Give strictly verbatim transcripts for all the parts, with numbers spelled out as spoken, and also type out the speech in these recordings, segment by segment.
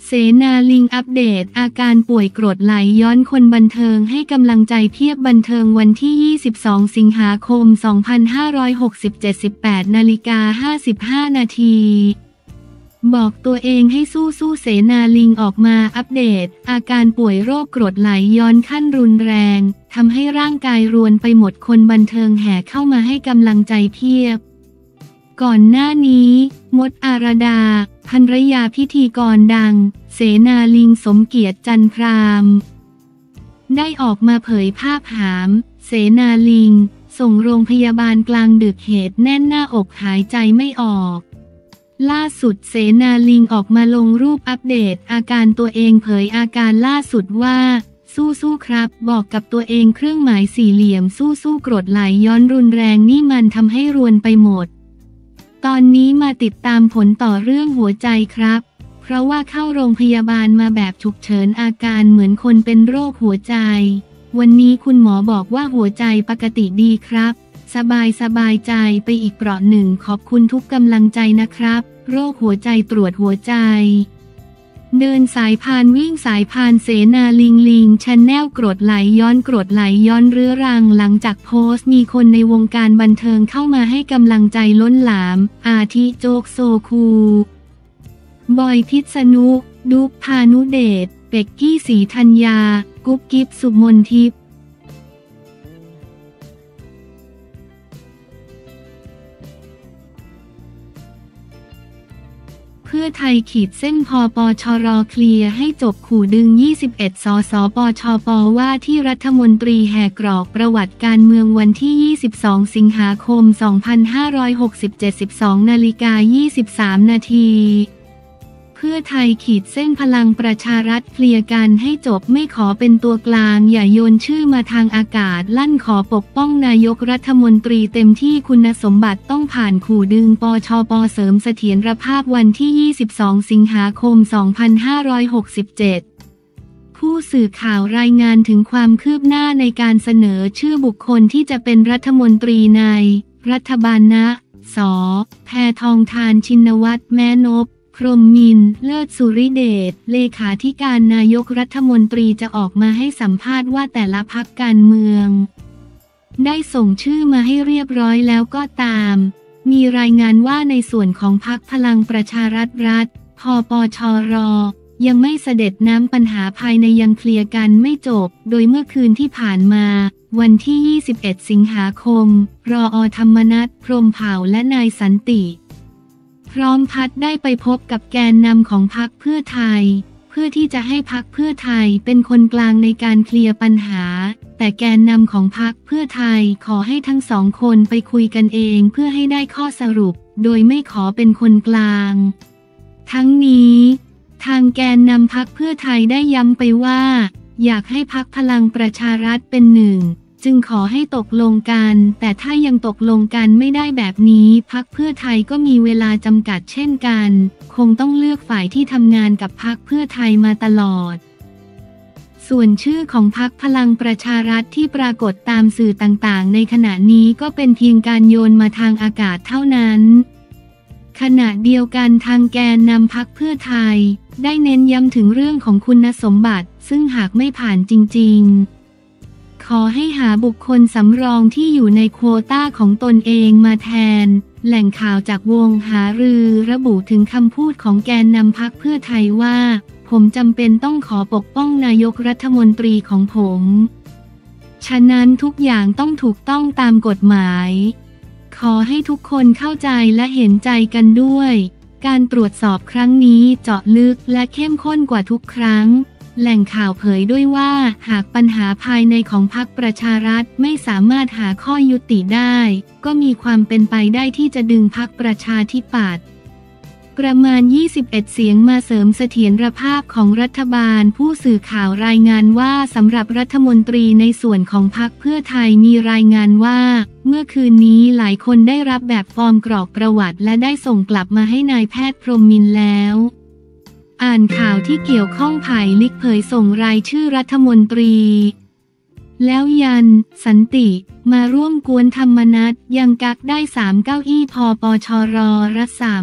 เสนาลิงอัปเดตอาการป่วยกรดไหลย้อนคนบันเทิงให้กำลังใจเพียบบันเทิงวันที่ยี่สิบสองสิงหาคมสองพันห้าร้อยหกสิบเจ็ด สิบแปดนาฬิกาห้าสิบห้านาทีบอกตัวเองให้สู้สู้เสนาลิงออกมาอัปเดตอาการป่วยโรคกรดไหลย้อนขั้นรุนแรงทำให้ร่างกายรวนไปหมดคนบันเทิงแห่เข้ามาให้กำลังใจเพียบก่อนหน้านี้มดอารดาภรรยาพิธีกรดังเสนาลิงสมเกียรติจันทรามได้ออกมาเผยภาพหามเสนาลิงส่งโรงพยาบาลกลางดึกเหตุแน่นหน้าอกหายใจไม่ออกล่าสุดเสนาลิงออกมาลงรูปอัปเดตอาการตัวเองเผยอาการล่าสุดว่าสู้ๆครับบอกกับตัวเองเครื่องหมายสี่เหลี่ยมสู้ๆกรดไหลย้อนรุนแรงนี่มันทำให้รวนไปหมดตอนนี้มาติดตามผลต่อเรื่องหัวใจครับเพราะว่าเข้าโรงพยาบาลมาแบบฉุกเฉินอาการเหมือนคนเป็นโรคหัวใจวันนี้คุณหมอบอกว่าหัวใจปกติดีครับสบายสบายใจไปอีกเปราะหนึ่งขอบคุณทุกกำลังใจนะครับโรคหัวใจตรวจหัวใจเดินสายพานวิ่งสายพานเสนาลิงลิงชันแนลกรดไหลย้อนกรดไหลย้อนเรื้อรังหลังจากโพสต์มีคนในวงการบันเทิงเข้ามาให้กำลังใจล้นหลามอาทิโจ๊กโซคูบอยพิษณุดุ๊กพานุเดชเป็กกี้ศรีธัญญากุ๊บกิ๊บสุมนทิพย์เพื่อไทยขีดเส้นพปชรเคลียร์ให้จบขู่ดึงยี่สิบเอ็ดสสปชปว่าที่รัฐมนตรีแหกกรอกประวัติการเมืองวันที่ยี่สิบสองสิงหาคมสองพันห้าร้อยหกสิบเจ็ด สิบสองนาฬิกายี่สิบสามนาทีเพื่อไทยขีดเส้นพลังประชารัฐเคลียร์กันให้จบไม่ขอเป็นตัวกลางอย่าโยนชื่อมาทางอากาศลั่นขอปกป้องนายกรัฐมนตรีเต็มที่คุณสมบัติต้องผ่านขู่ดึงปชปเสริมเสถียรภาพวันที่ยี่สิบสองสิงหาคมสองพันห้าร้อยหกสิบเจ็ดผู้สื่อข่าวรายงานถึงความคืบหน้าในการเสนอชื่อบุคคลที่จะเป็นรัฐมนตรีในรัฐบาลนะส.แพทองธารชินวัตรแม้นพพรหมมินทร์เลิศสุริเดชเลขาธิการนายกรัฐมนตรีจะออกมาให้สัมภาษณ์ว่าแต่ละพรรคการเมืองได้ส่งชื่อมาให้เรียบร้อยแล้วก็ตามมีรายงานว่าในส่วนของพรรคพลังประชารัฐรัฐพปชรยังไม่เสด็จน้ำปัญหาภายในยังเคลียร์กันไม่จบโดยเมื่อคืนที่ผ่านมาวันที่ยี่สิบเอ็ดสิงหาคมรอ.ธรรมนัส พรหมเผ่าและนายสันติพร้อมพัฒน์ได้ไปพบกับแกนนำของพรรคเพื่อไทยเพื่อที่จะให้พรรคเพื่อไทยเป็นคนกลางในการเคลียร์ปัญหาแต่แกนนำของพรรคเพื่อไทยขอให้ทั้งสองคนไปคุยกันเองเพื่อให้ได้ข้อสรุปโดยไม่ขอเป็นคนกลางทั้งนี้ทางแกนนำพรรคเพื่อไทยได้ย้ำไปว่าอยากให้พรรคพลังประชารัฐเป็นหนึ่งจึงขอให้ตกลงกันแต่ถ้ายังตกลงกันไม่ได้แบบนี้พรรคเพื่อไทยก็มีเวลาจำกัดเช่นกันคงต้องเลือกฝ่ายที่ทำงานกับพรรคเพื่อไทยมาตลอดส่วนชื่อของพรรคพลังประชารัฐที่ปรากฏตามสื่อต่างๆในขณะนี้ก็เป็นเพียงการโยนมาทางอากาศเท่านั้นขณะเดียวกันทางแกนนำพรรคเพื่อไทยได้เน้นย้ำถึงเรื่องของคุณสมบัติซึ่งหากไม่ผ่านจริงๆขอให้หาบุคคลสำรองที่อยู่ในโควต้าของตนเองมาแทนแหล่งข่าวจากวงหารือระบุถึงคำพูดของแกนนำพรรคเพื่อไทยว่าผมจำเป็นต้องขอปกป้องนายกรัฐมนตรีของผมฉะนั้นทุกอย่างต้องถูกต้องตามกฎหมายขอให้ทุกคนเข้าใจและเห็นใจกันด้วยการตรวจสอบครั้งนี้เจาะลึกและเข้มข้นกว่าทุกครั้งแหล่งข่าวเผยด้วยว่าหากปัญหาภายในของพรรคประชารัฐไม่สามารถหาข้อยุติได้ก็มีความเป็นไปได้ที่จะดึงพรรคประชาธิปัตย์ประมาณยี่สิบเอ็ดเสียงมาเสริมเสถียรภาพของรัฐบาลผู้สื่อข่าวรายงานว่าสำหรับรัฐมนตรีในส่วนของพรรคเพื่อไทยมีรายงานว่าเมื่อคืนนี้หลายคนได้รับแบบฟอร์มกรอกประวัติและได้ส่งกลับมาให้นายแพทย์พรหมมินทร์แล้วอ่านข่าวที่เกี่ยวข้องไผ่ลิกเผยส่งรายชื่อรัฐมนตรีแล้วยันสันติมาร่วมกวนธรรมนัสยังกักได้สามเก้าอี้พปชรรัศม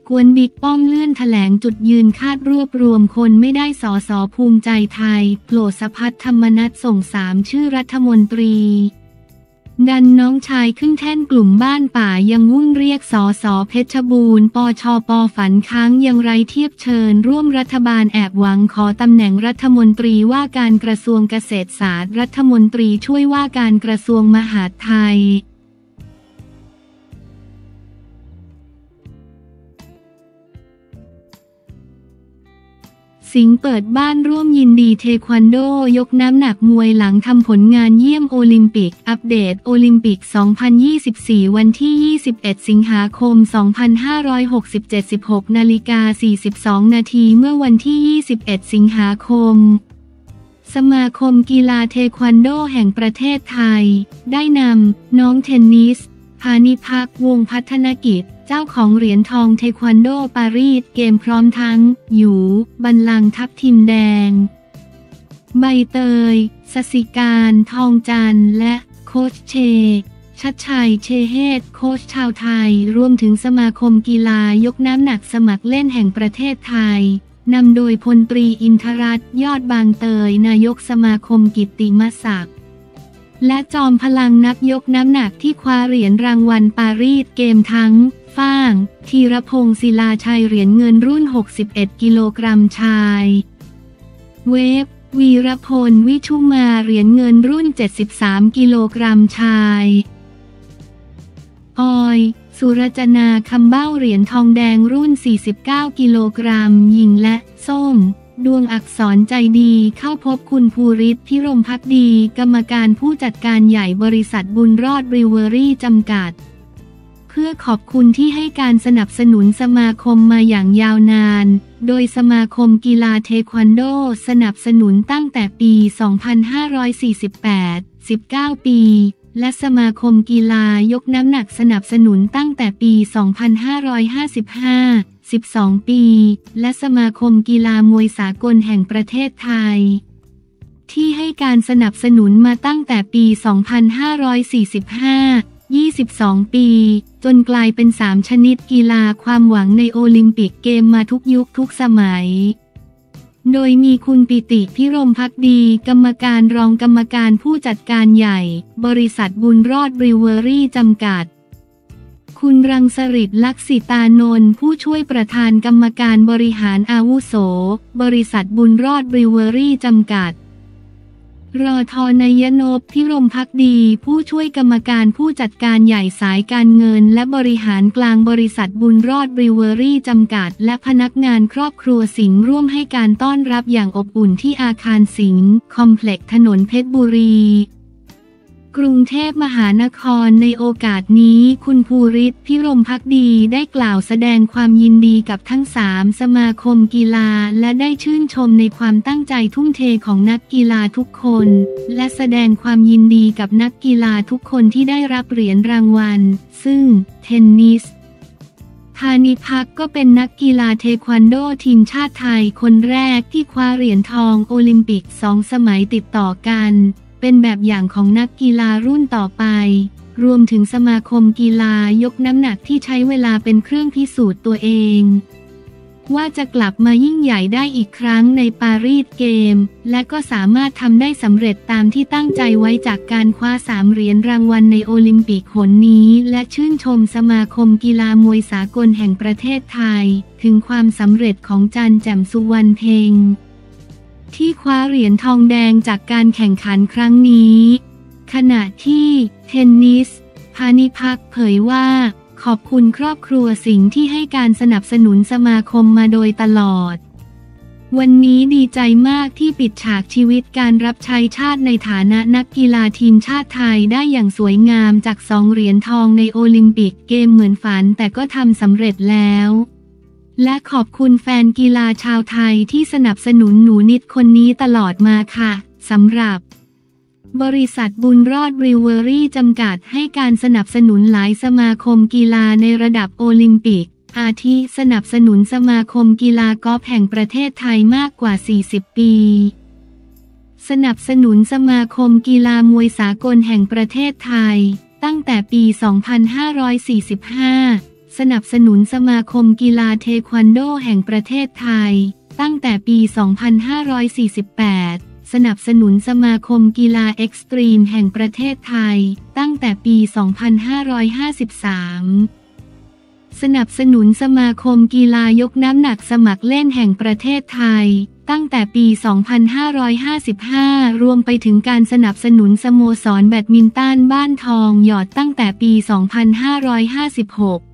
กวนบิ๊กป้อมเลื่อนแถลงจุดยืนคาดรวบรวมคนไม่ได้สสภูมิใจไทยโปรดสภัทรธรรมนัสส่งสามชื่อรัฐมนตรีดันน้องชายขึ้นแท่นกลุ่มบ้านป่ายังวุ่นเรียกสสเพชรบูรณ์ปชปฝันค้างยังไรเทียบเชิญร่วมรัฐบาลแอบหวังขอตำแหน่งรัฐมนตรีว่าการกระทรวงเกษตรศาสตร์รัฐมนตรีช่วยว่าการกระทรวงมหาดไทยสิงห์เปิดบ้านร่วมยินดีเทควันโดยกน้ำหนักมวยหลังทำผลงานเยี่ยมโอลิมปิกอัปเดตโอลิมปิก สองพันยี่สิบสี่ วันที่ ยี่สิบเอ็ด สิงหาคม สองพันห้าร้อยหกสิบเจ็ด สิบหก นาฬิกา สี่สิบสอง นาทีเมื่อวันที่ ยี่สิบเอ็ด สิงหาคมสมาคมกีฬาเทควันโดแห่งประเทศไทยได้นำน้องเทนนิสพานิภักดิ์วงศ์พัฒนกิจเจ้าของเหรียญทองเทควันโดปารีสเกมพร้อมทั้งหยูบัลลังก์ทับทิมแดงใบเตยสศิการทองจันทร์และโค้ชเชชัดชัยเชเฮดโค้ชชาวไทยรวมถึงสมาคมกีฬายกน้ำหนักสมัครเล่นแห่งประเทศไทยนำโดยพลตรีอินทรัตน์ยอดบางเตยนายกสมาคมกิตติมศักดิ์และจอมพลังนักยกน้ำหนักที่คว้าเหรียญรางวัลปารีสเกมทั้งฟ่างธีรพงศ์ศิลาชัยเหรียญเงินรุ่นหกสิบเอ็ดกิโลกรัมชายเวฟวีรพลวิชุมาเหรียญเงินรุ่นเจ็ดสิบสามกิโลกรัมชายออยสุรจนาคำเบ้าเหรียญทองแดงรุ่นสี่สิบเก้ากิโลกรัมหญิงและส้มดวงอักษรใจดีเข้าพบคุณภูริศพิรมภักดีกรรมการผู้จัดการใหญ่บริษัทบุญรอดบริเวอรี่จำกัดเพื่อขอบคุณที่ให้การสนับสนุนสมาคมมาอย่างยาวนานโดยสมาคมกีฬาเทควันโดสนับสนุนตั้งแต่ปี สองพันห้าร้อยสี่สิบแปด สิบเก้า ปีและสมาคมกีฬายกน้ำหนักสนับสนุนตั้งแต่ปี สองพันห้าร้อยห้าสิบห้า สิบสอง ปีและสมาคมกีฬามวยสากลแห่งประเทศไทยที่ให้การสนับสนุนมาตั้งแต่ปี สองพันห้าร้อยสี่สิบห้า ยี่สิบสอง ปีจนกลายเป็นสามชนิดกีฬาความหวังในโอลิมปิกเกมมาทุกยุคทุกสมัยโดยมีคุณปิติพิรมภักดีกรรมการรองกรรมการผู้จัดการใหญ่บริษัทบุญรอดบริเวอรี่จำกัดคุณรังสฤทธิ์ลักษิตานนท์ผู้ช่วยประธานกรรมการบริหารอาวุโสบริษัทบุญรอดบริเวอรี่จำกัดรอทนายนพพิรมภักดีผู้ช่วยกรรมการผู้จัดการใหญ่สายการเงินและบริหารกลางบริษัทบุญรอดบริเวอรี่จำกัดและพนักงานครอบครัวสิงห์ร่วมให้การต้อนรับอย่างอบอุ่นที่อาคารสิงห์คอมเพล็กซ์ถนนเพชรบุรีกรุงเทพมหานครในโอกาสนี้คุณภูริศพิรมภักดีได้กล่าวแสดงความยินดีกับทั้งสามสมาคมกีฬาและได้ชื่นชมในความตั้งใจทุ่มเทของนักกีฬาทุกคนและแสดงความยินดีกับนักกีฬาทุกคนที่ได้รับเหรียญรางวัลซึ่งเทนนิสพานิภักดิ์ก็เป็นนักกีฬาเทควันโดทีมชาติไทยคนแรกที่คว้าเหรียญทองโอลิมปิกสองสมัยติดต่อกันเป็นแบบอย่างของนักกีฬารุ่นต่อไปรวมถึงสมาคมกีฬายกน้ำหนักที่ใช้เวลาเป็นเครื่องพิสูจน์ตัวเองว่าจะกลับมายิ่งใหญ่ได้อีกครั้งในปารีสเกมและก็สามารถทำได้สำเร็จตามที่ตั้งใจไว้จากการคว้าสามเหรียญรางวัลในโอลิมปิกหนนี้และชื่นชมสมาคมกีฬามวยสากลแห่งประเทศไทยถึงความสำเร็จของจันแจ่มสุวรรณเพ็งที่คว้าเหรียญทองแดงจากการแข่งขันครั้งนี้ขณะที่เทนนิสพานิภักดิ์เผยว่าขอบคุณครอบครัวสิงห์ที่ให้การสนับสนุนสมาคมมาโดยตลอดวันนี้ดีใจมากที่ปิดฉากชีวิตการรับใช้ชาติในฐานะนักกีฬาทีมชาติไทยได้อย่างสวยงามจากสองเหรียญทองในโอลิมปิกเกมเหมือนฝันแต่ก็ทำสำเร็จแล้วและขอบคุณแฟนกีฬาชาวไทยที่สนับสนุนหนูนิดคนนี้ตลอดมาค่ะสำหรับบริษัทบุญรอดบริเวอรี่จำกัดให้การสนับสนุนหลายสมาคมกีฬาในระดับโอลิมปิกอาทิสนับสนุนสมาคมกีฬากอล์ฟแห่งประเทศไทยมากกว่าสี่สิบปีสนับสนุนสมาคมกีฬามวยสากลแห่งประเทศไทยตั้งแต่ปี สองพันห้าร้อยสี่สิบห้าสนับสนุนสมาคมกีฬาเทควันโดแห่งประเทศไทยตั้งแต่ปี สองพันห้าร้อยสี่สิบแปด สนับสนุนสมาคมกีฬาเอ็กซ์ตรีมแห่งประเทศไทยตั้งแต่ปี สองพันห้าร้อยห้าสิบสาม สนับสนุนสมาคมกีฬายกน้ำหนักสมัครเล่นแห่งประเทศไทยตั้งแต่ปี สองพันห้าร้อยห้าสิบห้า รวมไปถึงการสนับสนุนสโมสรแบดมินตันบ้านทองหยอดตั้งแต่ปี สองพันห้าร้อยห้าสิบหก